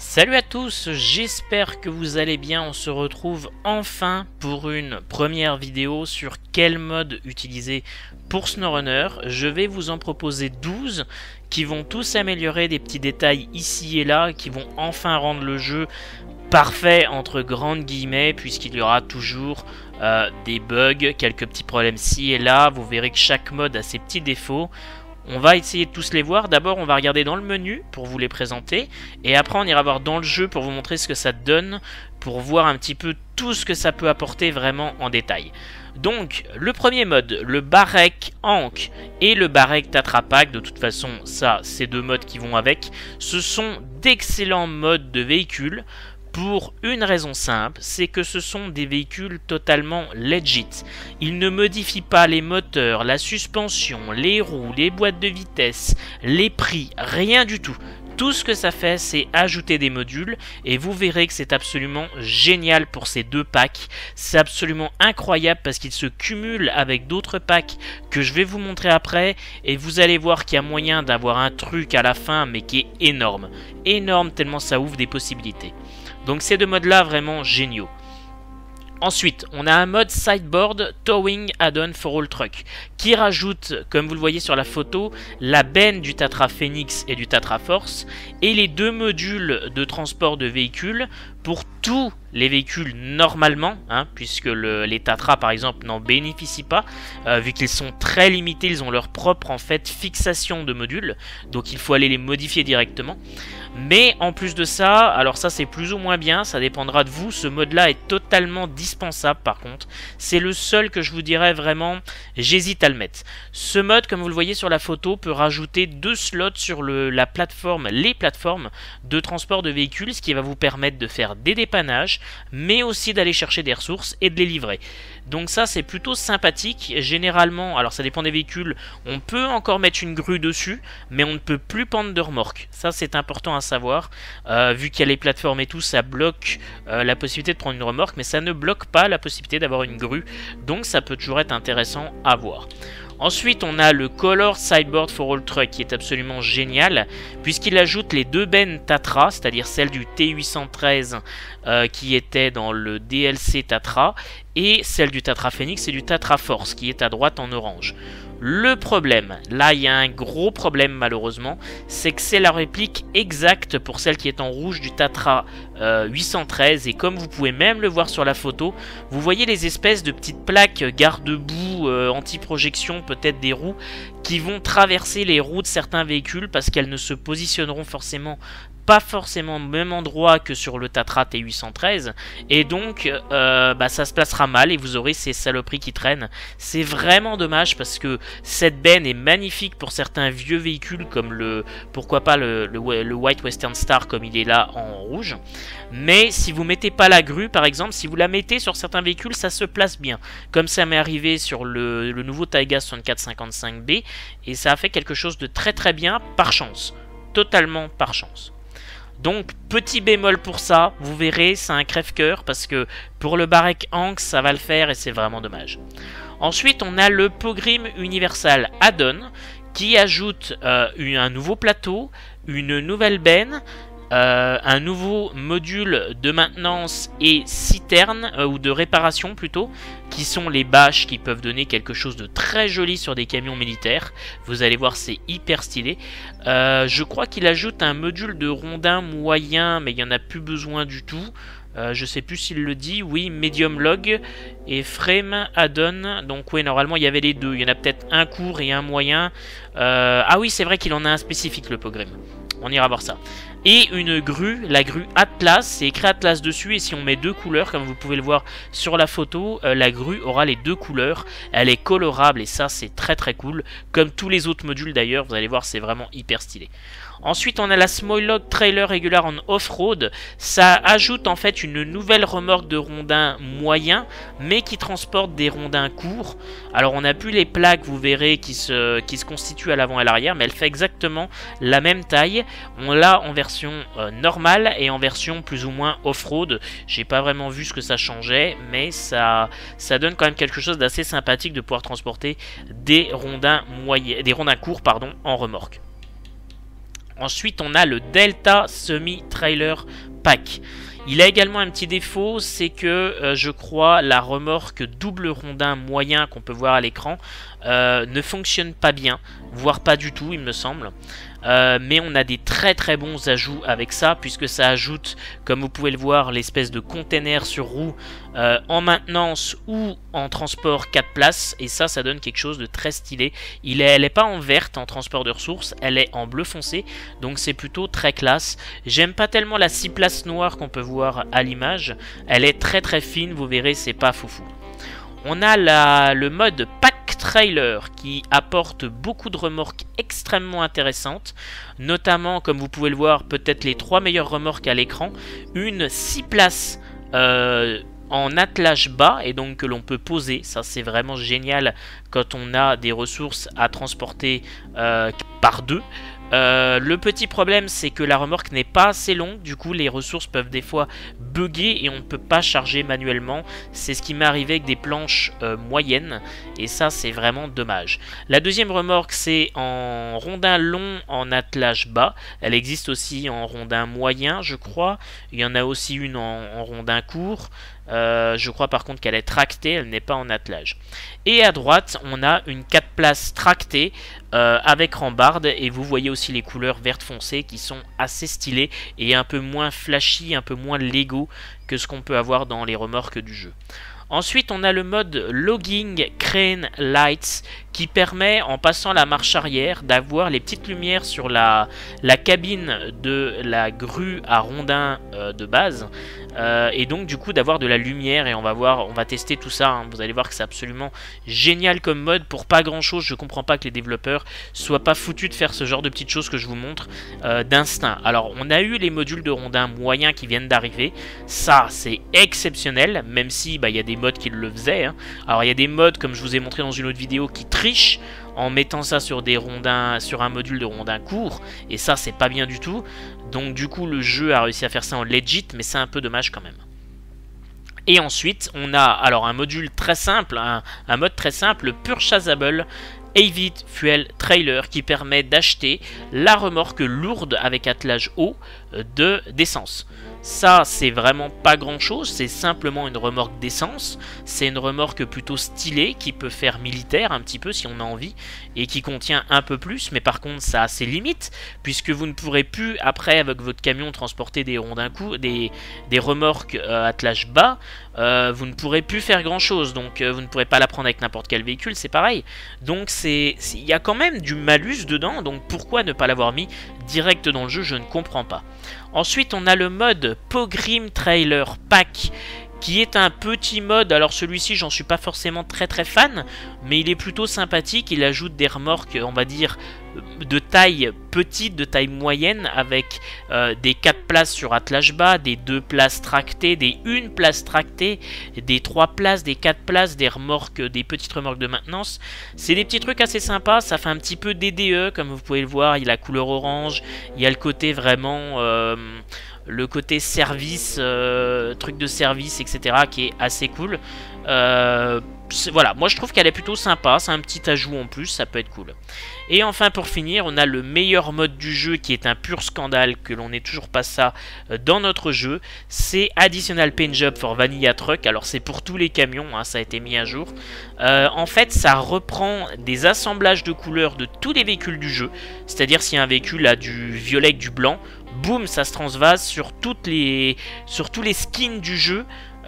Salut à tous, j'espère que vous allez bien. On se retrouve enfin pour une première vidéo sur quel mode utiliser pour SnowRunner. Je vais vous en proposer 12 qui vont tous améliorer des petits détails ici et là, qui vont enfin rendre le jeu parfait entre grandes guillemets, puisqu'il y aura toujours des bugs, quelques petits problèmes ci et là. Vous verrez que chaque mode a ses petits défauts. On va essayer de tous les voir. D'abord, on va regarder dans le menu pour vous les présenter. Et après, on ira voir dans le jeu pour vous montrer ce que ça donne, pour voir un petit peu tout ce que ça peut apporter vraiment en détail. Donc, le premier mode, le Barek Ankh et le Barek Tatra Pack. De toute façon, ça, c'est deux modes qui vont avec. Ce sont d'excellents modes de véhicules. Pour une raison simple, c'est que ce sont des véhicules totalement legit. Ils ne modifient pas les moteurs, la suspension, les roues, les boîtes de vitesse, les prix, rien du tout. Tout ce que ça fait, c'est ajouter des modules et vous verrez que c'est absolument génial pour ces deux packs. C'est absolument incroyable parce qu'ils se cumulent avec d'autres packs que je vais vous montrer après et vous allez voir qu'il y a moyen d'avoir un truc à la fin mais qui est énorme. Énorme tellement ça ouvre des possibilités. Donc ces deux modes là vraiment géniaux. Ensuite, on a un mode Sideboard Towing Add-on for All Truck qui rajoute, comme vous le voyez sur la photo, la benne du Tatra Phoenix et du Tatra Force et les deux modules de transport de véhicules pour tous les véhicules normalement, puisque les Tatra par exemple n'en bénéficient pas, vu qu'ils sont très limités, ils ont leur propre en fait fixation de modules, donc il faut aller les modifier directement. Mais en plus de ça, alors ça c'est plus ou moins bien, ça dépendra de vous, ce mode là est totalement dispensable par contre, c'est le seul que je vous dirais vraiment, j'hésite à le mettre. Ce mode, comme vous le voyez sur la photo, peut rajouter 2 slots sur les plateformes de transport de véhicules, ce qui va vous permettre de faire des dépannages, mais aussi d'aller chercher des ressources et de les livrer. Donc ça c'est plutôt sympathique. Généralement, alors ça dépend des véhicules, on peut encore mettre une grue dessus, mais on ne peut plus pendre de remorque. Ça c'est important à savoir, vu qu'il y a les plateformes et tout, ça bloque la possibilité de prendre une remorque, mais ça ne bloque pas la possibilité d'avoir une grue, donc ça peut toujours être intéressant à voir. Ensuite, on a le Color Sideboard for All Truck qui est absolument génial puisqu'il ajoute les deux bennes Tatra, c'est-à-dire celle du T813 qui était dans le DLC Tatra et celle du Tatra Phoenix et du Tatra Force qui est à droite en orange. Le problème, là il y a un gros problème malheureusement, c'est que c'est la réplique exacte pour celle qui est en rouge du Tatra 813 et comme vous pouvez même le voir sur la photo, vous voyez les espèces de petites plaques garde-boue, anti-projection peut-être des roues qui vont traverser les roues de certains véhicules parce qu'elles ne se positionneront pas forcément au même endroit que sur le Tatra T813 et donc ça se placera mal et vous aurez ces saloperies qui traînent. C'est vraiment dommage parce que cette benne est magnifique pour certains vieux véhicules comme pourquoi pas le White Western Star comme il est là en rouge, mais si vous mettez pas la grue par exemple, si vous la mettez sur certains véhicules ça se place bien, comme ça m'est arrivé sur le nouveau Taiga 6455B et ça a fait quelque chose de très très bien par chance, totalement par chance. Donc petit bémol pour ça, vous verrez c'est un crève-cœur parce que pour le Barek Ankh ça va le faire et c'est vraiment dommage. Ensuite on a le Pogrim Universal Add-on qui ajoute un nouveau plateau, une nouvelle benne, un nouveau module de maintenance et citerne, ou de réparation plutôt, qui sont les bâches qui peuvent donner quelque chose de très joli sur des camions militaires. Vous allez voir c'est hyper stylé. Je crois qu'il ajoute un module de rondin moyen mais il n'y en a plus besoin du tout. Je sais plus s'il le dit, oui, medium log et frame add-on, donc oui, normalement il y avait les deux, il y en a peut-être un court et un moyen. Ah oui, c'est vrai qu'il en a un spécifique le Pogrim, on ira voir ça. Et une grue, la grue Atlas, c'est écrit Atlas dessus et si on met deux couleurs, comme vous pouvez le voir sur la photo, la grue aura les deux couleurs, elle est colorable et ça c'est très très cool, comme tous les autres modules d'ailleurs, vous allez voir c'est vraiment hyper stylé. Ensuite, on a la Small Log Trailer Regular en Off-Road. Ça ajoute en fait une nouvelle remorque de rondins moyens, mais qui transporte des rondins courts. Alors, on n'a plus les plaques, vous verrez, qui se constituent à l'avant et à l'arrière, mais elle fait exactement la même taille. On l'a en version normale et en version plus ou moins off-road. J'ai pas vraiment vu ce que ça changeait, mais ça donne quand même quelque chose d'assez sympathique de pouvoir transporter des rondins courts, en remorque. Ensuite, on a le Delta Semi Trailer Pack. Il a également un petit défaut, c'est que je crois la remorque double rondin moyen qu'on peut voir à l'écran ne fonctionne pas bien, voire pas du tout il me semble. Mais on a des très très bons ajouts avec ça, puisque ça ajoute, comme vous pouvez le voir, l'espèce de container sur roue en maintenance ou en transport 4 places, et ça donne quelque chose de très stylé. Elle n'est pas en verte en transport de ressources, elle est en bleu foncé, donc c'est plutôt très classe. J'aime pas tellement la 6 places noire qu'on peut voir à l'image, elle est très très fine, vous verrez, c'est pas foufou. On a le mode Pack Trailer qui apporte beaucoup de remorques extrêmement intéressantes, notamment, comme vous pouvez le voir, peut-être les 3 meilleures remorques à l'écran, une 6 places en attelage bas et donc que l'on peut poser. Ça c'est vraiment génial quand on a des ressources à transporter par deux. Le petit problème, c'est que la remorque n'est pas assez longue, du coup les ressources peuvent des fois bugger et on ne peut pas charger manuellement. C'est ce qui m'est arrivé avec des planches moyennes, et ça c'est vraiment dommage. La deuxième remorque, c'est en rondin long en attelage bas. Elle existe aussi en rondin moyen, je crois. Il y en a aussi une en rondin court. Je crois par contre qu'elle est tractée, elle n'est pas en attelage. Et à droite, on a une 4 places tractée avec rambarde, et vous voyez aussi les couleurs vertes foncées qui sont assez stylées et un peu moins flashy, un peu moins Lego que ce qu'on peut avoir dans les remorques du jeu. Ensuite, on a le mode Logging Crane Lights qui permet, en passant la marche arrière, d'avoir les petites lumières sur la cabine de la grue à rondin de base. Et donc du coup d'avoir de la lumière, et on va tester tout ça, hein. Vous allez voir que c'est absolument génial comme mode pour pas grand chose. Je comprends pas que les développeurs soient pas foutus de faire ce genre de petites choses que je vous montre d'instinct. Alors on a eu les modules de rondin moyen qui viennent d'arriver, ça c'est exceptionnel, même si il y a des modes qui le faisaient, hein. Alors il y a des modes, comme je vous ai montré dans une autre vidéo, qui trichent en mettant ça sur des rondins, sur un module de rondin court, et ça c'est pas bien du tout. Donc du coup le jeu a réussi à faire ça en legit, mais c'est un peu dommage quand même. Et ensuite on a alors un module très simple, un mode très simple, le Purchasable Avid Fuel Trailer, qui permet d'acheter la remorque lourde avec attelage haut d'essence. Ça c'est vraiment pas grand chose, c'est simplement une remorque d'essence. C'est une remorque plutôt stylée qui peut faire militaire un petit peu si on a envie, et qui contient un peu plus, mais par contre ça a ses limites, puisque vous ne pourrez plus après avec votre camion transporter des rondins des remorques attelage bas. Vous ne pourrez plus faire grand chose, donc vous ne pourrez pas la prendre avec n'importe quel véhicule, c'est pareil. Donc il y a quand même du malus dedans, donc pourquoi ne pas l'avoir mis direct dans le jeu, je ne comprends pas. Ensuite on a le mode Pogrim Trailer Pack, qui est un petit mode. Alors celui-ci j'en suis pas forcément très fan, mais il est plutôt sympathique. Il ajoute des remorques, on va dire, de taille petite, de taille moyenne, avec des 4 places sur attelage bas, des 2 places tractées, des 1 place tractée, des 3 places, des 4 places, des remorques, des petites remorques de maintenance. C'est des petits trucs assez sympas, ça fait un petit peu DDE comme vous pouvez le voir. Il y a la couleur orange, il y a le côté vraiment le côté service, truc de service, etc., qui est assez cool. Voilà, moi je trouve qu'elle est plutôt sympa, c'est un petit ajout en plus, ça peut être cool. Et enfin pour finir, on a le meilleur mode du jeu qui est un pur scandale que l'on n'ait toujours pas ça dans notre jeu. C'est Additional Paint Job for Vanilla Truck. Alors c'est pour tous les camions, hein, ça a été mis à jour. En fait ça reprend des assemblages de couleurs de tous les véhicules du jeu. C'est-à-dire si un véhicule a du violet avec du blanc, boum, ça se transvase sur tous les skins du jeu.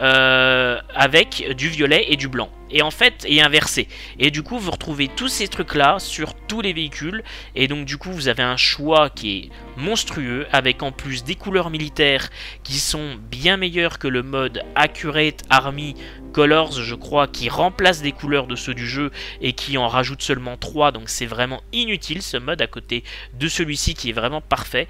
Avec du violet et du blanc, et en fait, et inversé, et du coup vous retrouvez tous ces trucs là sur tous les véhicules, et donc du coup vous avez un choix qui est monstrueux, avec en plus des couleurs militaires qui sont bien meilleures que le mode Accurate Army Colors, je crois, qui remplace des couleurs de ceux du jeu et qui en rajoute seulement 3, donc c'est vraiment inutile ce mode à côté de celui-ci qui est vraiment parfait.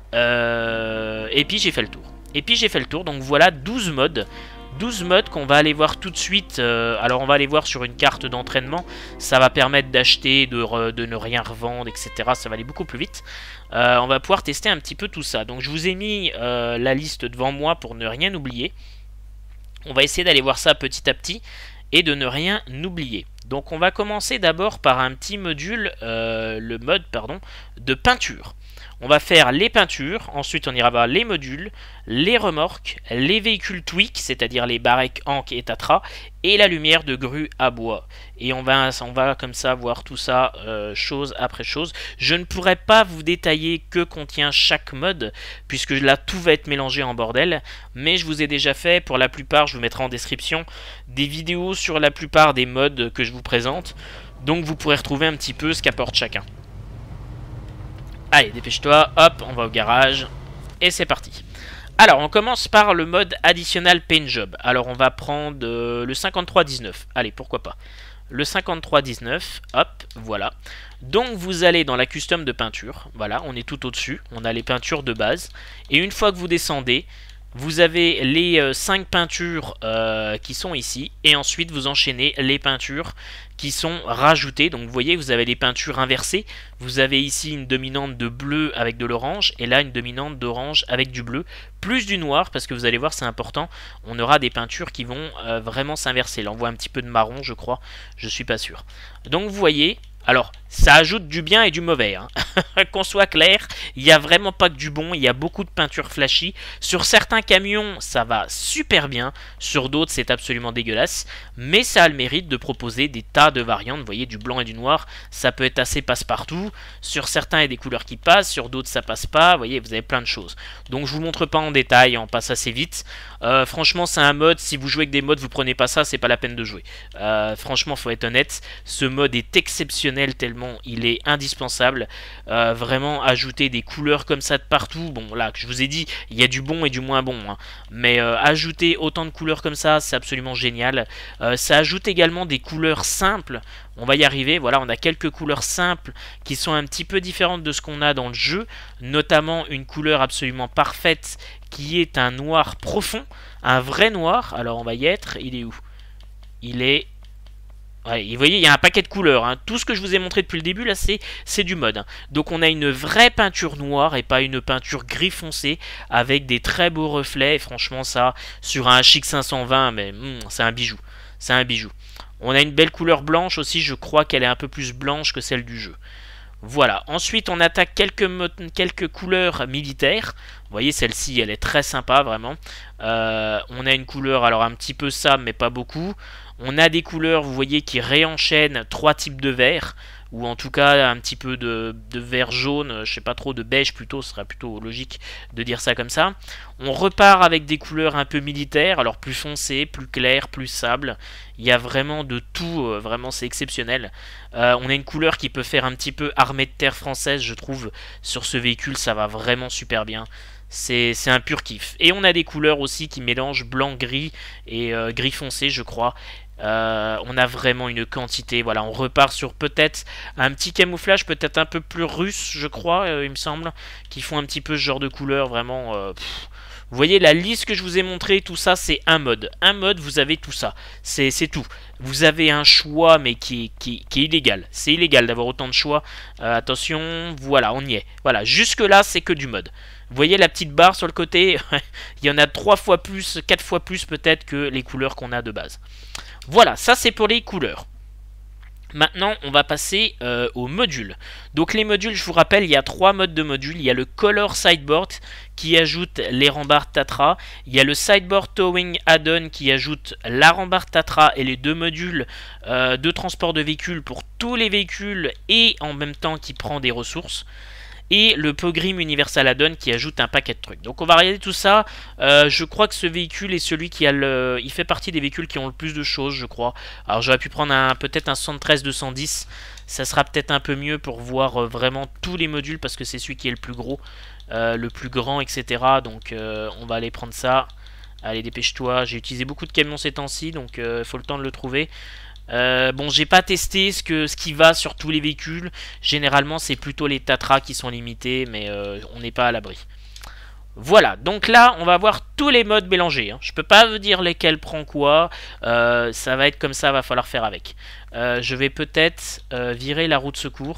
Et puis j'ai fait le tour. Donc voilà 12 modes. 12 modes qu'on va aller voir tout de suite. Alors on va aller voir sur une carte d'entraînement. Ça va permettre d'acheter, de ne rien revendre, etc. Ça va aller beaucoup plus vite. On va pouvoir tester un petit peu tout ça. Donc je vous ai mis la liste devant moi pour ne rien oublier. On va essayer d'aller voir ça petit à petit et de ne rien oublier. Donc on va commencer d'abord par un petit module, le mode de peinture. On va faire les peintures, ensuite on ira voir les modules, les remorques, les véhicules Tweak, c'est-à-dire les Barek, Ankh et Tatra, et la lumière de grue à bois. Et on va comme ça voir tout ça chose après chose. Je ne pourrai pas vous détailler que contient chaque mode, puisque là tout va être mélangé en bordel, mais je vous ai déjà fait, pour la plupart, je vous mettrai en description, des vidéos sur la plupart des modes que je vous présente, donc vous pourrez retrouver un petit peu ce qu'apporte chacun. Allez, dépêche-toi, hop, on va au garage, et c'est parti. Alors, on commence par le mode Additional Paint Job. Alors, on va prendre le 5319. Allez, pourquoi pas. Le 5319, hop, voilà. Donc, vous allez dans la custom de peinture. Voilà, on est tout au-dessus. On a les peintures de base. Et une fois que vous descendez, vous avez les 5 peintures qui sont ici. Et ensuite, vous enchaînez les peintures qui sont rajoutées. Donc, vous voyez, vous avez les peintures inversées. Vous avez ici une dominante de bleu avec de l'orange. Et là, une dominante d'orange avec du bleu. Plus du noir, parce que vous allez voir, c'est important. On aura des peintures qui vont vraiment s'inverser. Là, on voit un petit peu de marron, je crois. Je suis pas sûr. Donc, vous voyez... Alors, ça ajoute du bien et du mauvais, hein. Qu'on soit clair, il n'y a vraiment pas que du bon, il y a beaucoup de peintures flashy. Sur certains camions, ça va super bien, sur d'autres, c'est absolument dégueulasse. Mais ça a le mérite de proposer des tas de variantes, vous voyez, du blanc et du noir, ça peut être assez passe-partout. Sur certains, il y a des couleurs qui passent, sur d'autres, ça passe pas, vous voyez, vous avez plein de choses. Donc, je vous montre pas en détail, on passe assez vite. Franchement, c'est un mode, si vous jouez avec des modes, vous prenez pas ça, c'est pas la peine de jouer. Franchement, faut être honnête, ce mode est exceptionnel tellement il est indispensable. Vraiment ajouter des couleurs comme ça de partout, bon là je vous ai dit il y a du bon et du moins bon, hein. Mais ajouter autant de couleurs comme ça c'est absolument génial. Ça ajoute également des couleurs simples, on va y arriver, voilà, on a quelques couleurs simples qui sont un petit peu différentes de ce qu'on a dans le jeu, notamment une couleur absolument parfaite qui est un noir profond, un vrai noir. Alors on va y être, il est où? Il est... Ouais, vous voyez, il y a un paquet de couleurs, hein. Tout ce que je vous ai montré depuis le début, là, c'est du mode, hein. Donc on a une vraie peinture noire et pas une peinture gris foncé avec des très beaux reflets. Et franchement, ça, sur un HX 520, mais c'est un bijou. C'est un bijou. On a une belle couleur blanche aussi, je crois qu'elle est un peu plus blanche que celle du jeu. Voilà, ensuite on attaque quelques couleurs militaires. Vous voyez, celle-ci, elle est très sympa, vraiment. On a une couleur, alors un petit peu ça, mais pas beaucoup. On a des couleurs, vous voyez, qui réenchaînent 3 types de vert, ou en tout cas un petit peu de vert jaune, je sais pas trop, de beige plutôt, ce serait plutôt logique de dire ça comme ça. On repart avec des couleurs un peu militaires, alors plus foncées, plus claires, plus sable. Il y a vraiment de tout, vraiment c'est exceptionnel. On a une couleur qui peut faire un petit peu armée de terre française, je trouve, sur ce véhicule, ça va vraiment super bien. C'est un pur kiff. Et on a des couleurs aussi qui mélangent blanc-gris et gris foncé, je crois. On a vraiment une quantité, voilà, on repart sur peut-être un petit camouflage, peut-être un peu plus russe, je crois, il me semble, qui font un petit peu ce genre de couleur, vraiment. Vous voyez la liste que je vous ai montré, tout ça c'est un mode. Un mode, vous avez tout ça, c'est tout. Vous avez un choix mais qui est illégal. C'est illégal d'avoir autant de choix. Attention, voilà, on y est. Voilà, jusque là c'est que du mode. Vous voyez la petite barre sur le côté, il y en a 3 fois plus, 4 fois plus peut-être que les couleurs qu'on a de base. Voilà, ça c'est pour les couleurs. Maintenant, on va passer aux modules. Donc les modules, je vous rappelle, il y a 3 modes de modules. Il y a le Color Sideboard qui ajoute les rambardes Tatra. Il y a le Sideboard Towing Add-on qui ajoute la rambarde Tatra et les 2 modules de transport de véhicules pour tous les véhicules et en même temps qui prend des ressources. Et le Pogrim Universal Add-on qui ajoute un paquet de trucs. Donc on va regarder tout ça. Je crois que ce véhicule est celui qui a le... Il fait partie des véhicules qui ont le plus de choses, je crois. Alors j'aurais pu prendre peut-être un 73-210. Ça sera peut-être un peu mieux pour voir vraiment tous les modules parce que c'est celui qui est le plus gros, le plus grand, etc. Donc on va aller prendre ça. Allez, dépêche-toi. J'ai utilisé beaucoup de camions ces temps-ci, donc il faut le temps de le trouver. Bon, j'ai pas testé ce qui va sur tous les véhicules. Généralement, c'est plutôt les Tatra qui sont limités, mais on n'est pas à l'abri. Voilà, donc là, on va voir tous les modes mélangés, hein. Je peux pas vous dire lesquels prend quoi. Ça va être comme ça, va falloir faire avec. Je vais peut-être virer la roue de secours.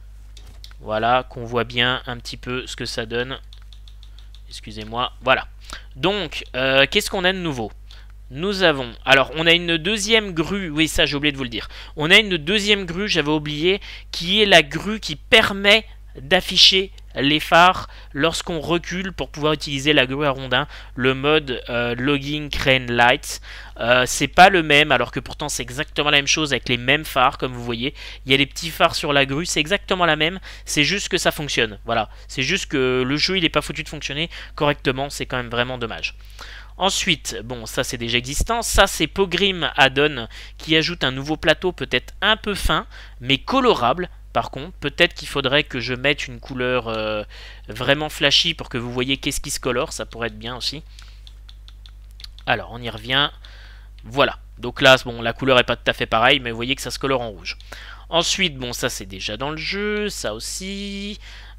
Voilà, qu'on voit bien un petit peu ce que ça donne. Excusez-moi, voilà. Donc, qu'est-ce qu'on a de nouveau ? Nous avons, alors on a une deuxième grue, oui ça j'ai oublié de vous le dire, on a une deuxième grue, j'avais oublié, qui est la grue qui permet d'afficher les phares lorsqu'on recule pour pouvoir utiliser la grue à rondins, le mode Logging Crane Lights. C'est pas le même, alors que pourtant c'est exactement la même chose avec les mêmes phares, comme vous voyez. Il y a les petits phares sur la grue, c'est exactement la même, c'est juste que ça fonctionne. Voilà, c'est juste que le jeu il est pas foutu de fonctionner correctement, c'est quand même vraiment dommage. Ensuite, bon, ça c'est déjà existant. Ça c'est Pogrim Add-on qui ajoute un nouveau plateau peut-être un peu fin, mais colorable. Par contre, peut-être qu'il faudrait que je mette une couleur vraiment flashy pour que vous voyez qu'est-ce qui se colore. Ça pourrait être bien aussi. Alors, on y revient. Voilà. Donc là, bon, la couleur n'est pas tout à fait pareille, mais vous voyez que ça se colore en rouge. Ensuite, bon, ça c'est déjà dans le jeu. Ça aussi...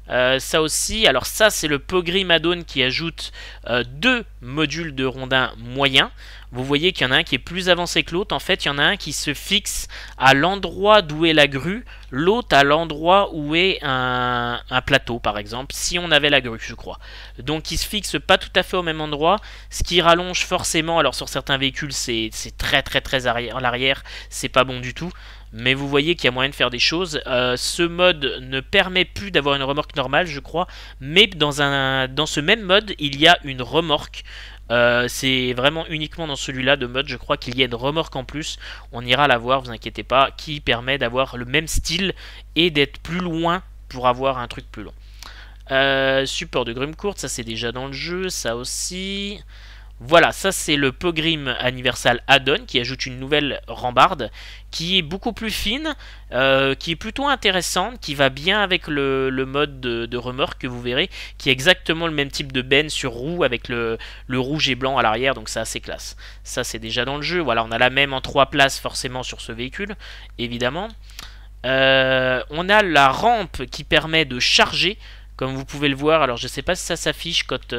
alors ça c'est le Pogrim Add-on qui ajoute deux modules de rondins moyens. Vous voyez qu'il y en a un qui est plus avancé que l'autre. En fait, il y en a un qui se fixe à l'endroit d'où est la grue, l'autre à l'endroit où est un plateau, par exemple, si on avait la grue, je crois. Donc, il se fixe pas tout à fait au même endroit, ce qui rallonge forcément. Alors, sur certains véhicules, c'est très à l'arrière, c'est pas bon du tout. Mais vous voyez qu'il y a moyen de faire des choses. Ce mode ne permet plus d'avoir une remorque normale, je crois. Mais dans ce même mode, il y a une remorque. C'est vraiment uniquement dans celui-là de mode, je crois qu'il y a une remorque en plus. On ira la voir, vous inquiétez pas, qui permet d'avoir le même style et d'être plus loin pour avoir un truc plus long. Support de grume courte, ça c'est déjà dans le jeu, ça aussi... Voilà, ça c'est le Pogrim Universal Add-on qui ajoute une nouvelle rambarde qui est beaucoup plus fine, qui est plutôt intéressante, qui va bien avec le mode de remorque que vous verrez, qui est exactement le même type de benne sur roue avec le rouge et blanc à l'arrière, donc c'est assez classe. Ça c'est déjà dans le jeu, voilà, on a la même en 3 places forcément sur ce véhicule, évidemment. On a la rampe qui permet de charger, comme vous pouvez le voir, alors je sais pas si ça s'affiche quand...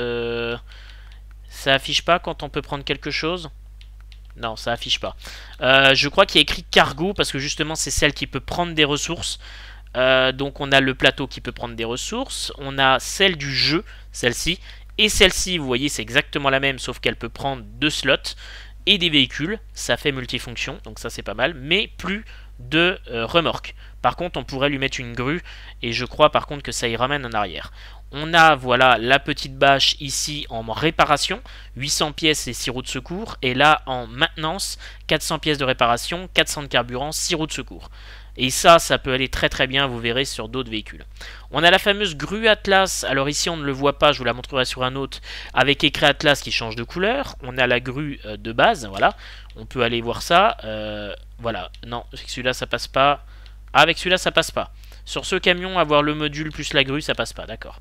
Ça affiche pas quand on peut prendre quelque chose? Non, ça affiche pas. Je crois qu'il y a écrit cargo parce que justement c'est celle qui peut prendre des ressources. Donc on a le plateau qui peut prendre des ressources. On a celle du jeu, celle-ci. Et celle-ci, vous voyez, c'est exactement la même sauf qu'elle peut prendre 2 slots et des véhicules. Ça fait multifonction, donc ça c'est pas mal. Mais plus de remorque. Par contre, on pourrait lui mettre une grue et je crois par contre que ça y ramène en arrière. On a, voilà, la petite bâche ici en réparation, 800 pièces et 6 roues de secours. Et là, en maintenance, 400 pièces de réparation, 400 de carburant, 6 roues de secours. Et ça peut aller très bien, vous verrez, sur d'autres véhicules. On a la fameuse grue Atlas. Alors ici, on ne le voit pas, je vous la montrerai sur un autre, avec écrit Atlas qui change de couleur. On a la grue de base, voilà. On peut aller voir ça. Voilà, non, celui-là, ça passe pas. Ah, avec celui-là, ça passe pas. Sur ce camion, avoir le module plus la grue, ça passe pas, d'accord.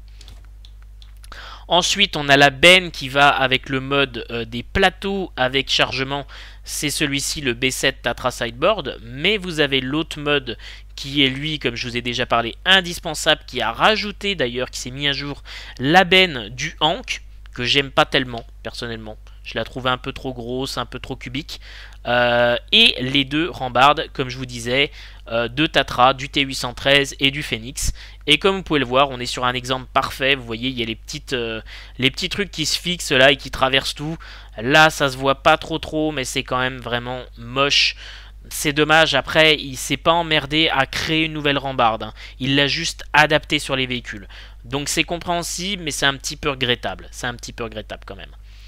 Ensuite, on a la benne qui va avec le mode des plateaux avec chargement. C'est celui-ci, le B7 Tatra Sideboard. Mais vous avez l'autre mode qui est lui, comme je vous ai déjà parlé, indispensable, qui a rajouté d'ailleurs, qui s'est mis à jour, la benne du Hank, que j'aime pas tellement, personnellement. Je la trouve un peu trop grosse, un peu trop cubique. Et les deux rambardes, comme je vous disais, de Tatra, du T813 et du Phoenix. Et comme vous pouvez le voir, on est sur un exemple parfait. Vous voyez, il y a les petits trucs qui se fixent là et qui traversent tout. Là, ça se voit pas trop, mais c'est quand même vraiment moche. C'est dommage, après, il s'est pas emmerdé à créer une nouvelle rambarde. Hein. Il l'a juste adapté sur les véhicules. Donc c'est compréhensible, mais c'est un petit peu regrettable. C'est un petit peu regrettable quand même.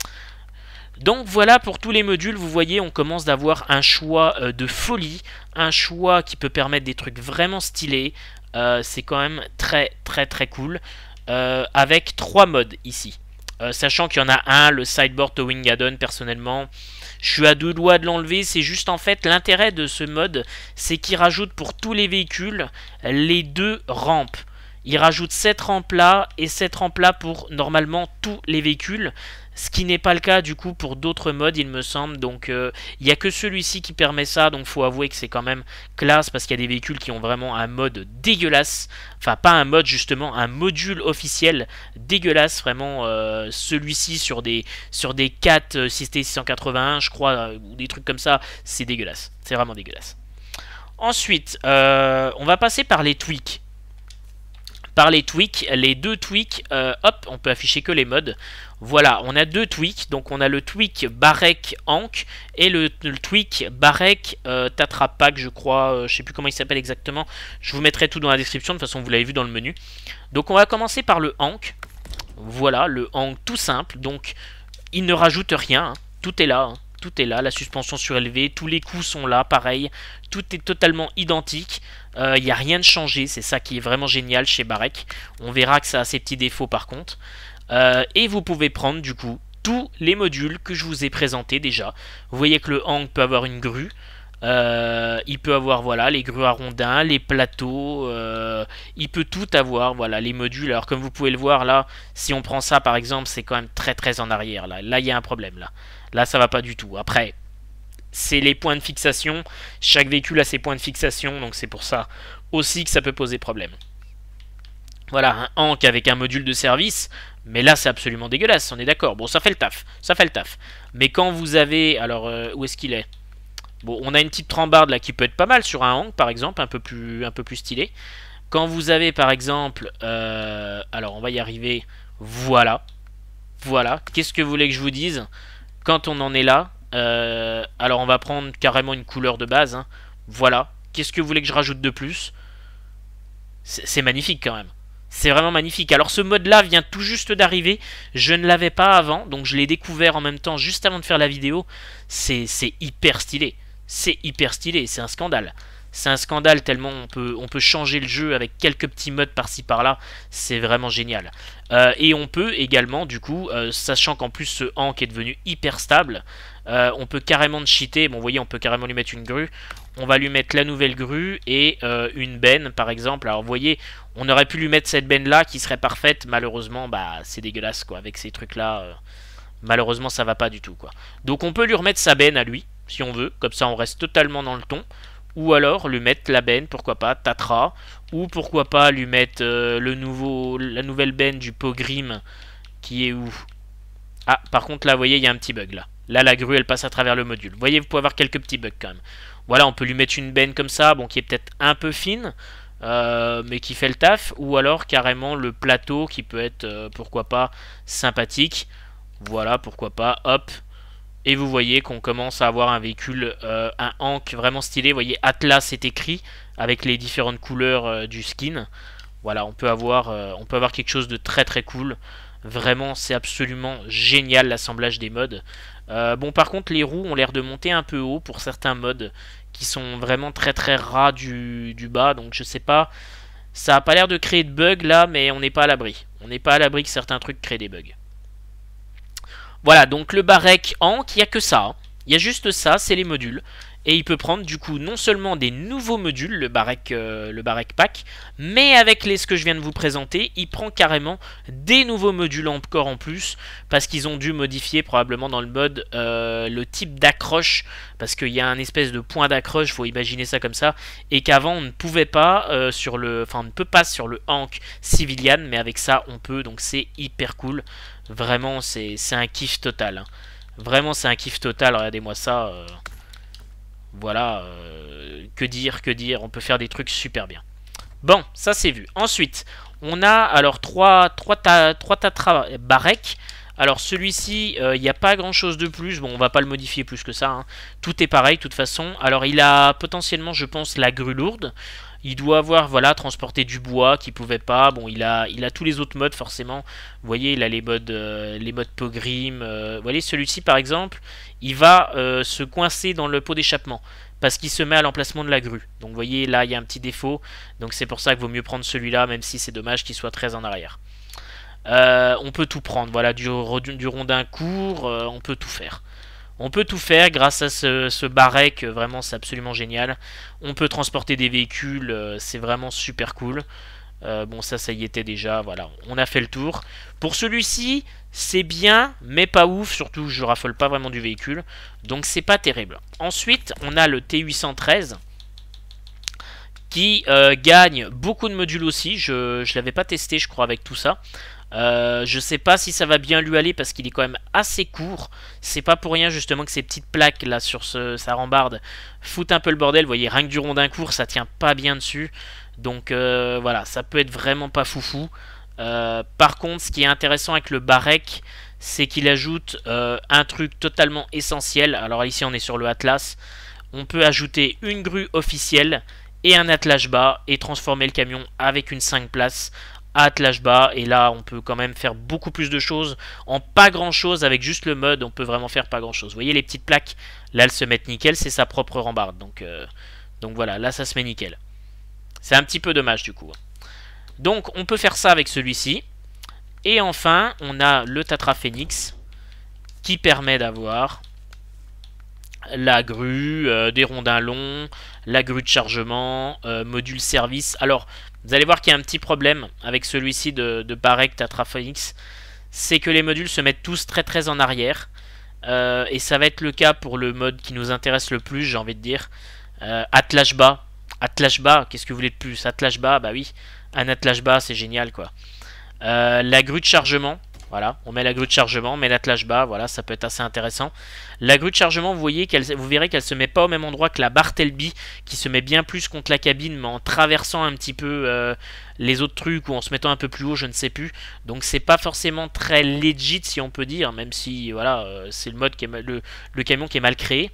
Donc voilà pour tous les modules, vous voyez on commence d'avoir un choix de folie, un choix qui peut permettre des trucs vraiment stylés, c'est quand même très cool, avec 3 modes ici. Sachant qu'il y en a un, le Sideboard Towing Add-on, personnellement, je suis à 2 doigts de l'enlever, c'est juste en fait l'intérêt de ce mode, c'est qu'il rajoute pour tous les véhicules les 2 rampes. Il rajoute cette rampe là et cette rampe là pour normalement tous les véhicules. Ce qui n'est pas le cas du coup pour d'autres modes il me semble. Donc il n'y a que celui-ci qui permet ça. Donc faut avouer que c'est quand même classe parce qu'il y a des véhicules qui ont vraiment un mode dégueulasse. Enfin pas un mode justement, un module officiel dégueulasse. Vraiment celui-ci sur des 4 CT681 je crois ou des trucs comme ça. C'est dégueulasse. C'est vraiment dégueulasse. Ensuite on va passer par les tweaks. Les 2 tweaks, hop, on peut afficher que les modes. Voilà, on a 2 tweaks, donc on a le tweak Barek Hank et le tweak Barek Tatra Pack, je crois, je sais plus comment il s'appelle exactement. Je vous mettrai tout dans la description, de toute façon vous l'avez vu dans le menu. Donc on va commencer par le hank. Voilà, le hank tout simple. Donc il ne rajoute rien, hein. Tout est là, hein. Tout est là, la suspension surélevée, tous les coups sont là, pareil. Tout est totalement identique. Il n'y a rien de changé, c'est ça qui est vraiment génial chez Barek. On verra que ça a ses petits défauts par contre. Et vous pouvez prendre du coup tous les modules que je vous ai présentés déjà. Vous voyez que le hank peut avoir une grue. Il peut avoir voilà les grues à rondins, les plateaux, il peut tout avoir, voilà les modules. Alors comme vous pouvez le voir là, si on prend ça par exemple, c'est quand même très en arrière là. Là il y a un problème là ça va pas du tout. Après c'est les points de fixation, chaque véhicule a ses points de fixation, donc c'est pour ça aussi que ça peut poser problème. Voilà, un hank avec un module de service, mais là c'est absolument dégueulasse, on est d'accord. Bon, ça fait le taf, Mais quand vous avez, alors où est-ce qu'il est? Bon, on a une petite trembarde là qui peut être pas mal sur un hank par exemple, un peu plus stylé. Quand vous avez par exemple, alors on va y arriver, voilà. Qu'est-ce que vous voulez que je vous dise? Quand on en est là, alors on va prendre carrément une couleur de base, hein. Voilà. Qu'est-ce que vous voulez que je rajoute de plus? C'est magnifique quand même. C'est vraiment magnifique. Alors ce mode là vient tout juste d'arriver. Je ne l'avais pas avant. Donc je l'ai découvert en même temps juste avant de faire la vidéo. C'est hyper stylé. C'est hyper stylé. C'est un scandale. C'est un scandale tellement on peut changer le jeu avec quelques petits modes par-ci par-là. C'est vraiment génial. Et on peut également du coup, sachant qu'en plus ce hank est devenu hyper stable, on peut carrément cheater. Bon vous voyez on peut carrément lui mettre une grue. On va lui mettre la nouvelle grue et une benne par exemple. Alors vous voyez, on aurait pu lui mettre cette benne là qui serait parfaite. Malheureusement, bah c'est dégueulasse quoi. Avec ces trucs là, malheureusement ça va pas du tout quoi. Donc on peut lui remettre sa benne à lui, si on veut. Comme ça on reste totalement dans le ton. Ou alors lui mettre la benne, pourquoi pas, Tatra. Ou pourquoi pas lui mettre la nouvelle benne du Pogrim qui est où? Ah par contre là vous voyez il y a un petit bug là. Là la grue elle passe à travers le module. Vous voyez vous pouvez avoir quelques petits bugs quand même. Voilà, on peut lui mettre une benne comme ça, bon, qui est peut-être un peu fine, mais qui fait le taf. Ou alors carrément le plateau qui peut être, pourquoi pas, sympathique. Voilà, pourquoi pas, hop. Et vous voyez qu'on commence à avoir un véhicule, un hank vraiment stylé. Vous voyez, Atlas est écrit avec les différentes couleurs du skin. Voilà, on peut avoir quelque chose de très cool. Vraiment, c'est absolument génial l'assemblage des modes. Bon, par contre, les roues ont l'air de monter un peu haut pour certains modes qui sont vraiment très ras du bas. Donc, je sais pas. Ça a pas l'air de créer de bugs là, mais on n'est pas à l'abri. On n'est pas à l'abri que certains trucs créent des bugs. Voilà, donc le Barek hank, il n'y a que ça. Hein. Il y a juste ça, c'est les modules. Et il peut prendre du coup non seulement des nouveaux modules, le Barek Pack, mais avec ce que je viens de vous présenter, il prend carrément des nouveaux modules encore en plus, parce qu'ils ont dû modifier probablement dans le mode le type d'accroche, parce qu'il y a un espèce de point d'accroche, il faut imaginer ça comme ça, et qu'avant on ne pouvait pas on ne peut pas sur le hank Civilian, mais avec ça on peut, donc c'est hyper cool. Vraiment c'est un kiff total. Hein. Vraiment c'est un kiff total, regardez-moi ça. Voilà, que dire, on peut faire des trucs super bien. Bon, ça c'est vu. Ensuite, on a alors trois Tatra Barek. Alors celui-ci, il n'y a pas grand chose de plus. Bon, on va pas le modifier plus que ça. Hein. Tout est pareil, de toute façon. Alors il a potentiellement, je pense, la grue lourde. Il doit avoir, voilà, transporté du bois qu'il pouvait pas. Bon, il a tous les autres modes forcément. Vous voyez, il a les modes Pogrim. Vous voyez, celui-ci par exemple, il va se coincer dans le pot d'échappement parce qu'il se met à l'emplacement de la grue. Donc, vous voyez, là, il y a un petit défaut. Donc, c'est pour ça qu'il vaut mieux prendre celui-là, même si c'est dommage qu'il soit très en arrière. On peut tout prendre. Voilà, du rondin court, on peut tout faire. On peut tout faire grâce à ce Barek, vraiment c'est absolument génial. On peut transporter des véhicules, c'est vraiment super cool. Bon ça y était déjà, voilà, on a fait le tour. Pour celui-ci, c'est bien, mais pas ouf, surtout je raffole pas vraiment du véhicule. Donc c'est pas terrible. Ensuite, on a le T813 qui gagne beaucoup de modules aussi. Je l'avais pas testé je crois avec tout ça. Je sais pas si ça va bien lui aller parce qu'il est quand même assez court. C'est pas pour rien justement que ces petites plaques là sur sa rambarde foutent un peu le bordel. Vous voyez, rien que du rondin court, ça tient pas bien dessus. Donc voilà, ça peut être vraiment pas foufou. Par contre, ce qui est intéressant avec le Barek, c'est qu'il ajoute un truc totalement essentiel. Alors ici, on est sur le Atlas. On peut ajouter une grue officielle et un attelage bas et transformer le camion avec une 5 places à attelage bas. Et là, on peut quand même faire beaucoup plus de choses en pas grand chose. Avec juste le mode, on peut vraiment faire pas grand chose. Vous voyez les petites plaques, là elles se mettent nickel, c'est sa propre rambarde. Donc voilà, là ça se met nickel. C'est un petit peu dommage du coup. Donc on peut faire ça avec celui-ci. Et enfin, on a le Tatra Phoenix qui permet d'avoir la grue, des rondins longs, la grue de chargement, module service. Alors, vous allez voir qu'il y a un petit problème avec celui-ci de Barek Tatra Phoenix. C'est que les modules se mettent tous très en arrière. Et ça va être le cas pour le mode qui nous intéresse le plus, j'ai envie de dire. Attelage bas. Attelage bas, qu'est-ce que vous voulez de plus? Attelage bas, bah oui. Un attelage bas, c'est génial, quoi. La grue de chargement. Voilà, on met la grue de chargement, on met l'attelage bas, voilà, ça peut être assez intéressant. La grue de chargement, vous verrez qu'elle se met pas au même endroit que la Bartleby, qui se met bien plus contre la cabine, mais en traversant un petit peu les autres trucs, ou en se mettant un peu plus haut, je ne sais plus. Donc c'est pas forcément très legit, si on peut dire, même si, voilà, c'est le mode qui est le camion qui est mal créé.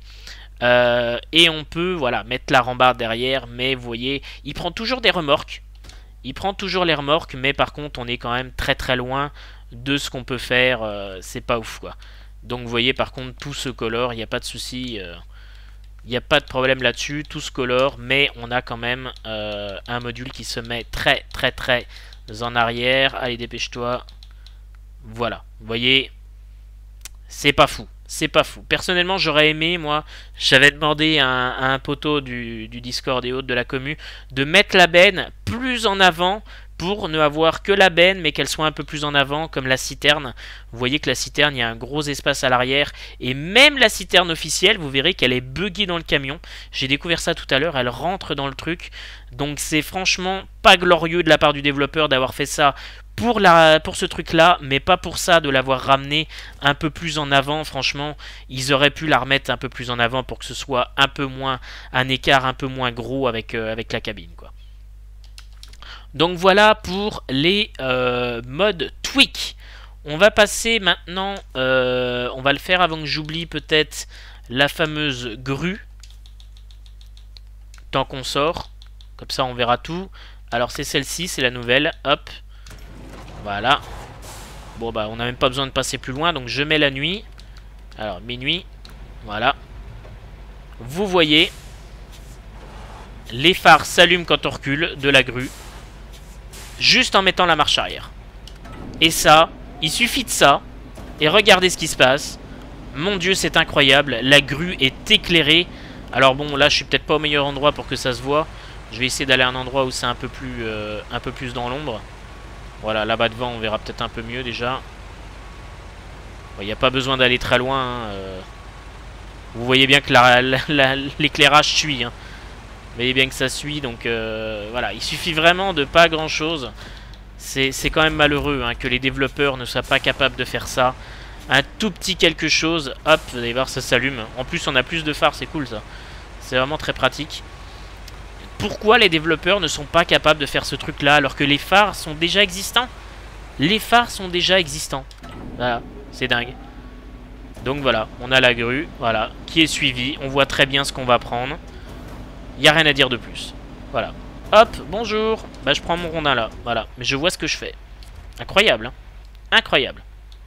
Et on peut, voilà, mettre la rambarde derrière, mais vous voyez, il prend toujours des remorques. Il prend toujours les remorques, mais par contre, on est quand même très loin de ce qu'on peut faire, c'est pas ouf quoi. Donc vous voyez par contre tout se colore, il n'y a pas de souci, il n'y a pas de problème là-dessus, tout se colore, mais on a quand même un module qui se met très en arrière. Allez, dépêche-toi. Voilà, vous voyez, c'est pas fou. C'est pas fou. Personnellement, j'aurais aimé, moi, j'avais demandé à un poteau du Discord et autres de la commu de mettre la benne plus en avant pour ne avoir que la benne, mais qu'elle soit un peu plus en avant, comme la citerne. Vous voyez que la citerne, il y a un gros espace à l'arrière. Et même la citerne officielle, vous verrez qu'elle est buggée dans le camion. J'ai découvert ça tout à l'heure, elle rentre dans le truc. Donc c'est franchement pas glorieux de la part du développeur d'avoir fait ça pour ce truc-là, mais pas pour ça de l'avoir ramené un peu plus en avant. Franchement, ils auraient pu la remettre un peu plus en avant pour que ce soit un peu moins, un écart un peu moins gros avec la cabine, quoi. Donc voilà pour les modes tweak. On va passer maintenant, on va le faire avant que j'oublie peut-être la fameuse grue. Tant qu'on sort, comme ça on verra tout. Alors c'est celle-ci, c'est la nouvelle, hop. Voilà. Bon bah on n'a même pas besoin de passer plus loin, donc je mets la nuit. Alors minuit, voilà. Vous voyez, les phares s'allument quand on recule de la grue. Juste en mettant la marche arrière. Et ça, il suffit de ça. Et regardez ce qui se passe. Mon Dieu, c'est incroyable. La grue est éclairée. Alors bon, là, je suis peut-être pas au meilleur endroit pour que ça se voit. Je vais essayer d'aller à un endroit où c'est un peu plus dans l'ombre. Voilà, là-bas devant, on verra peut-être un peu mieux déjà. Il n'y a pas besoin d'aller très loin. Hein. Vous voyez bien que l'éclairage suit. Hein. Vous voyez bien que ça suit, donc voilà, il suffit vraiment de pas grand chose. C'est quand même malheureux hein, que les développeurs ne soient pas capables de faire ça. Un tout petit quelque chose, hop, vous allez voir, ça s'allume. En plus, on a plus de phares, c'est cool ça. C'est vraiment très pratique. Pourquoi les développeurs ne sont pas capables de faire ce truc-là alors que les phares sont déjà existants? Les phares sont déjà existants. Voilà, c'est dingue. Donc voilà, on a la grue, voilà, qui est suivie. On voit très bien ce qu'on va prendre. Il n'y a rien à dire de plus. Voilà. Hop, bonjour. Bah, je prends mon rondin là. Voilà. Mais je vois ce que je fais. Incroyable. Hein, incroyable.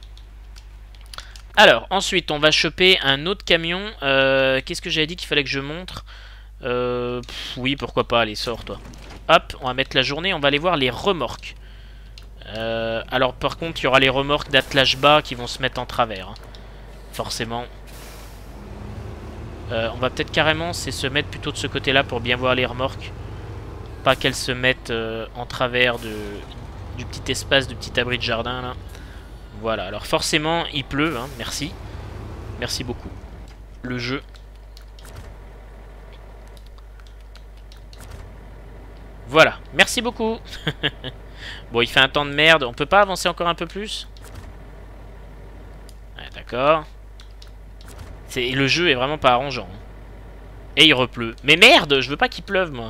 Alors, ensuite, on va choper un autre camion. Qu'est-ce que j'avais dit qu'il fallait que je montre? Oui, pourquoi pas. Allez, sors, toi. Hop, on va mettre la journée. On va aller voir les remorques. Alors, par contre, il y aura les remorques d'attelage bas qui vont se mettre en travers. Hein. Forcément. On va peut-être carrément se mettre plutôt de ce côté-là pour bien voir les remorques. Pas qu'elles se mettent en travers du petit espace, du petit abri de jardin là. Voilà, alors forcément il pleut, hein, merci. Merci beaucoup. Le jeu. Voilà, merci beaucoup. Bon, il fait un temps de merde, on peut pas avancer encore un peu plus? Ouais, d'accord. Le jeu est vraiment pas arrangeant. Et il repleut. Mais merde, je veux pas qu'il pleuve, moi.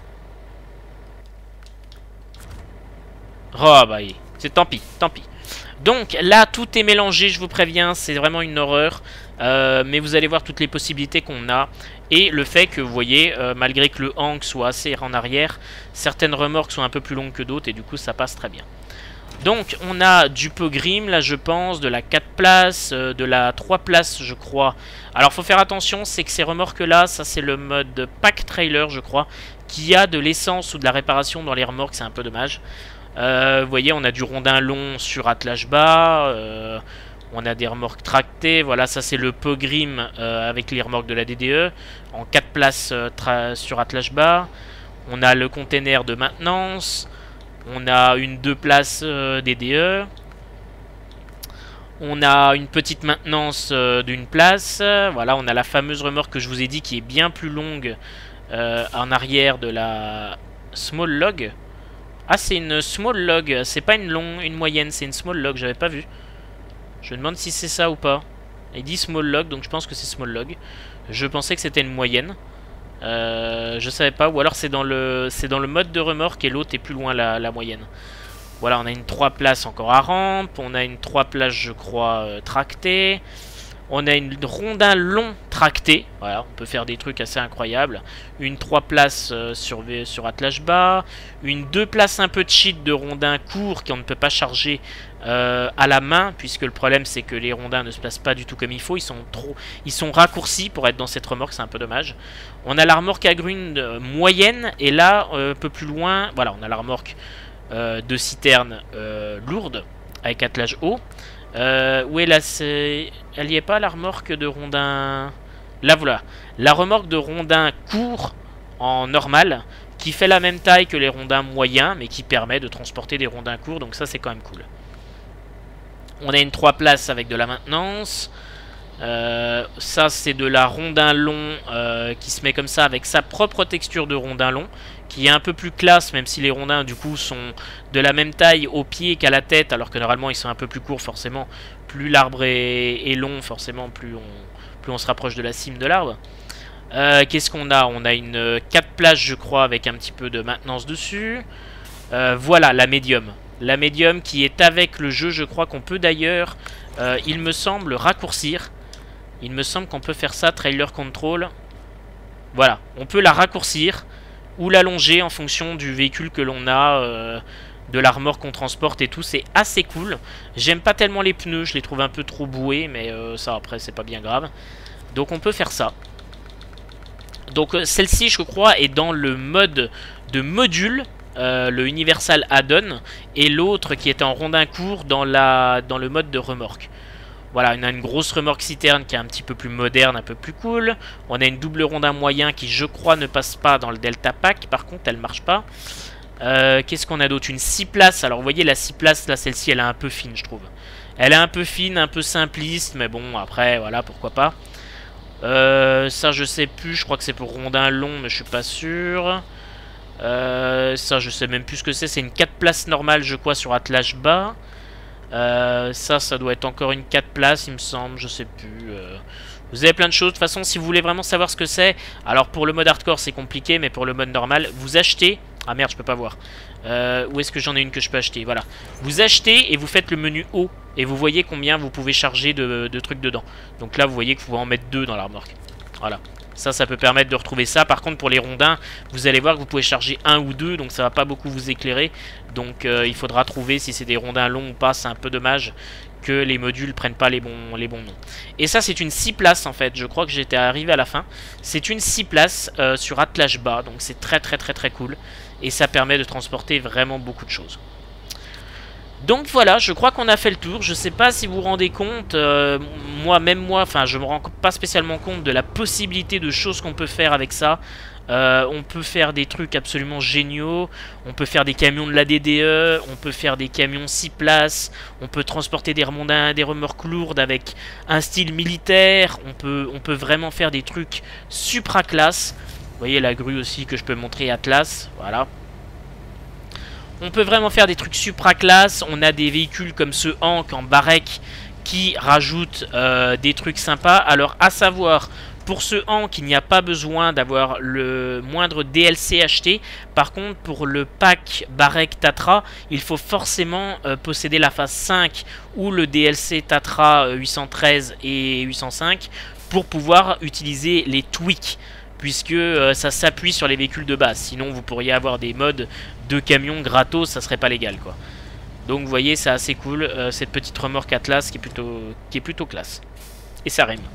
Oh, bah, c'est tant pis, tant pis. Donc là, tout est mélangé, je vous préviens, c'est vraiment une horreur. Mais vous allez voir toutes les possibilités qu'on a. Et le fait que, vous voyez, malgré que le hank soit assez en arrière, certaines remorques sont un peu plus longues que d'autres et du coup ça passe très bien. Donc on a du Pogrim, là je pense, de la 4 places, de la 3 places je crois. Alors faut faire attention, c'est que ces remorques là, ça c'est le mode pack trailer je crois, qui a de l'essence ou de la réparation dans les remorques, c'est un peu dommage. Vous voyez, on a du rondin long sur attelage bas, on a des remorques tractées, voilà, ça c'est le Pogrim avec les remorques de la DDE, en 4 places sur attelage bas. On a le container de maintenance, on a une 2 places DDE, on a une petite maintenance d'une place, voilà, on a la fameuse remorque que je vous ai dit qui est bien plus longue en arrière de la small log. Ah, c'est une small log, c'est pas une moyenne, c'est une small log, j'avais pas vu. Je me demande si c'est ça ou pas. Il dit small log, donc je pense que c'est small log. Je pensais que c'était une moyenne. Je savais pas, ou alors c'est dans le mode de remorque et l'autre est plus loin la moyenne. Voilà, on a une 3 places encore à rampe, on a une 3 places je crois tractée. On a une rondin long tracté, voilà, on peut faire des trucs assez incroyables. Une 3 places sur attelage bas. Une 2 places un peu cheat de rondin court qu'on ne peut pas charger à la main, puisque le problème c'est que les rondins ne se placent pas du tout comme il faut. Ils sont raccourcis pour être dans cette remorque, c'est un peu dommage. On a la remorque à grune moyenne, et là, un peu plus loin, voilà, on a la remorque de citerne lourde, avec attelage haut. Où est là, elle y est pas la remorque de rondin. Là voilà, la remorque de rondin court en normal, qui fait la même taille que les rondins moyens, mais qui permet de transporter des rondins courts, donc ça c'est quand même cool. On a une 3 places avec de la maintenance. Ça c'est de la rondin long qui se met comme ça avec sa propre texture de rondin long, qui est un peu plus classe, même si les rondins du coup sont de la même taille au pied qu'à la tête, alors que normalement ils sont un peu plus courts forcément. Plus l'arbre est long, forcément plus on se rapproche de la cime de l'arbre. Qu'est-ce qu'on a? On a une 4 places je crois avec un petit peu de maintenance dessus. Voilà la médium. La médium qui est avec le jeu, je crois qu'on peut d'ailleurs, il me semble, raccourcir. Il me semble qu'on peut faire ça, trailer control. Voilà, on peut la raccourcir ou l'allonger en fonction du véhicule que l'on a, de la remorque qu'on transporte et tout. C'est assez cool. J'aime pas tellement les pneus, je les trouve un peu trop boués, mais ça après c'est pas bien grave. Donc on peut faire ça. Donc celle-ci je crois est dans le mode de module, le Universal Add-on, et l'autre qui était en rondin court dans le mode de remorque. Voilà, on a une grosse remorque citerne qui est un petit peu plus moderne, un peu plus cool. On a une double rondin moyen qui, je crois, ne passe pas dans le Delta Pack. Par contre, elle marche pas. Qu'est-ce qu'on a d'autre? Une 6 places. Alors, vous voyez, la 6 places, là, celle-ci, elle est un peu fine, je trouve. Elle est un peu fine, un peu simpliste. Mais bon, après, voilà, pourquoi pas. Ça, je sais plus. Je crois que c'est pour rondin long, mais je suis pas sûr. Ça, je sais même plus ce que c'est. C'est une 4 places normale, je crois, sur attelage bas. Ça doit être encore une 4 places, il me semble, je sais plus. Vous avez plein de choses. De toute façon, si vous voulez vraiment savoir ce que c'est, alors pour le mode hardcore c'est compliqué, mais pour le mode normal, vous achetez. Ah merde, je peux pas voir. Où est-ce que j'en ai une que je peux acheter? Voilà. Vous achetez et vous faites le menu haut, et vous voyez combien vous pouvez charger de trucs dedans. Donc là, vous voyez que vous pouvez en mettre 2 dans la remorque. Voilà. Ça peut permettre de retrouver ça. Par contre, pour les rondins, vous allez voir que vous pouvez charger 1 ou 2, donc ça va pas beaucoup vous éclairer. Donc il faudra trouver si c'est des rondins longs ou pas. C'est un peu dommage que les modules prennent pas les bons noms. Et ça, c'est une 6 places en fait. Je crois que j'étais arrivé à la fin. C'est une 6 places sur attelage bas, donc c'est très cool. Et ça permet de transporter vraiment beaucoup de choses. Donc voilà, je crois qu'on a fait le tour. Je sais pas si vous vous rendez compte, moi, enfin je me rends pas spécialement compte de la possibilité de choses qu'on peut faire avec ça. On peut faire des trucs absolument géniaux. On peut faire des camions de la DDE, on peut faire des camions 6 places, on peut transporter des remorques lourdes avec un style militaire. On peut vraiment faire des trucs supra classe. Vous voyez la grue aussi que je peux montrer Atlas, voilà. On peut vraiment faire des trucs supra classe. On a des véhicules comme ce Hank en barrec qui rajoutent des trucs sympas. Alors à savoir Pour ce Hank, il n'y a pas besoin d'avoir le moindre DLC acheté. Par contre, pour le pack Barek Tatra, il faut forcément posséder la phase 5 ou le DLC Tatra 813 et 805 pour pouvoir utiliser les tweaks, puisque ça s'appuie sur les véhicules de base. Sinon, vous pourriez avoir des modes de camions gratos, ça serait pas légal, quoi. Donc, vous voyez, c'est assez cool, cette petite remorque Atlas qui est plutôt classe. Et ça rime.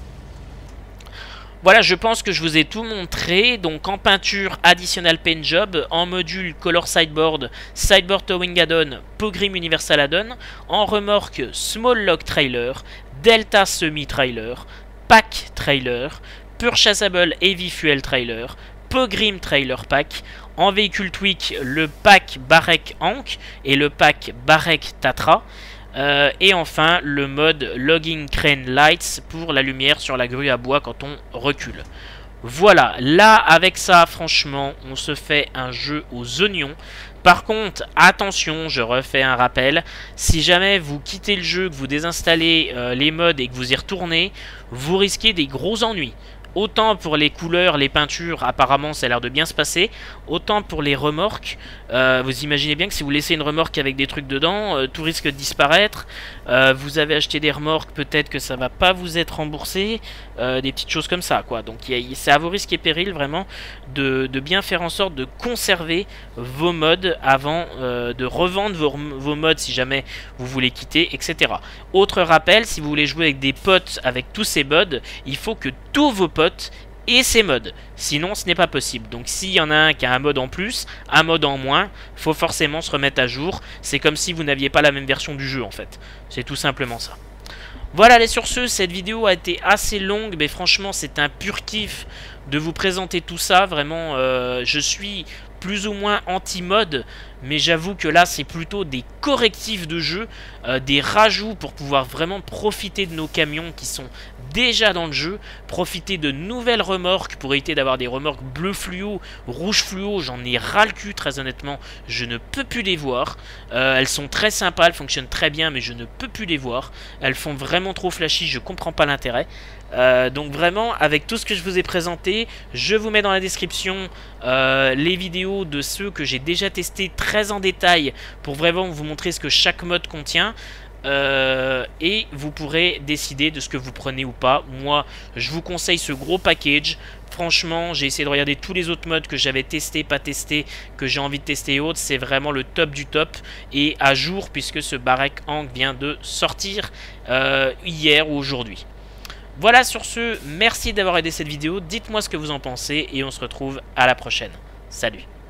Voilà, je pense que je vous ai tout montré. Donc en peinture, Additional Paint Job. En module, Color Sideboard, Sideboard Towing Add-on, Pogrim Universal Add-on. En remorque, Small Log Trailer, Delta Semi Trailer, Pack Trailer, Purchasable Heavy Fuel Trailer, Pogrim Trailer Pack. En véhicule tweak, le pack Barek Hank et le pack Barek Tatra. Et enfin le mode Logging Crane Lights pour la lumière sur la grue à bois quand on recule. Voilà, là avec ça franchement on se fait un jeu aux oignons. Par contre attention, je refais un rappel, si jamais vous quittez le jeu, que vous désinstallez les mods et que vous y retournez, vous risquez des gros ennuis. Autant pour les couleurs, les peintures, apparemment ça a l'air de bien se passer. Autant pour les remorques, vous imaginez bien que si vous laissez une remorque avec des trucs dedans, tout risque de disparaître. Vous avez acheté des remorques, peut-être que ça va pas vous être remboursé. Des petites choses comme ça, quoi. Donc c'est à vos risques et périls vraiment de bien faire en sorte de conserver vos mods avant de revendre vos mods si jamais vous voulez quitter, etc. Autre rappel, si vous voulez jouer avec des potes avec tous ces mods, il faut que tous vos potes et ces mods, sinon ce n'est pas possible. Donc s'il y en a un qui a un mode en plus, un mode en moins, faut forcément se remettre à jour. C'est comme si vous n'aviez pas la même version du jeu en fait. C'est tout simplement ça. Voilà, allez, sur ce, cette vidéo a été assez longue, mais franchement c'est un pur kiff de vous présenter tout ça. Vraiment, je suis plus ou moins anti-mode, mais j'avoue que là c'est plutôt des correctifs de jeu, des rajouts pour pouvoir vraiment profiter de nos camions qui sont déjà dans le jeu, profiter de nouvelles remorques pour éviter d'avoir des remorques bleu fluo, rouge fluo. J'en ai ras le cul, très honnêtement, je ne peux plus les voir. Elles sont très sympas, elles fonctionnent très bien, mais je ne peux plus les voir. Elles font vraiment trop flashy, je comprends pas l'intérêt. Donc vraiment, avec tout ce que je vous ai présenté, je vous mets dans la description les vidéos de ceux que j'ai déjà testés très en détail pour vraiment vous montrer ce que chaque mode contient. Et vous pourrez décider de ce que vous prenez ou pas. Moi, je vous conseille ce gros package. Franchement, j'ai essayé de regarder tous les autres modes que j'avais testés, pas testés, que j'ai envie de tester et autres. C'est vraiment le top du top et à jour puisque ce Barek Hank vient de sortir hier ou aujourd'hui. Voilà, sur ce, merci d'avoir aidé cette vidéo. Dites-moi ce que vous en pensez et on se retrouve à la prochaine. Salut!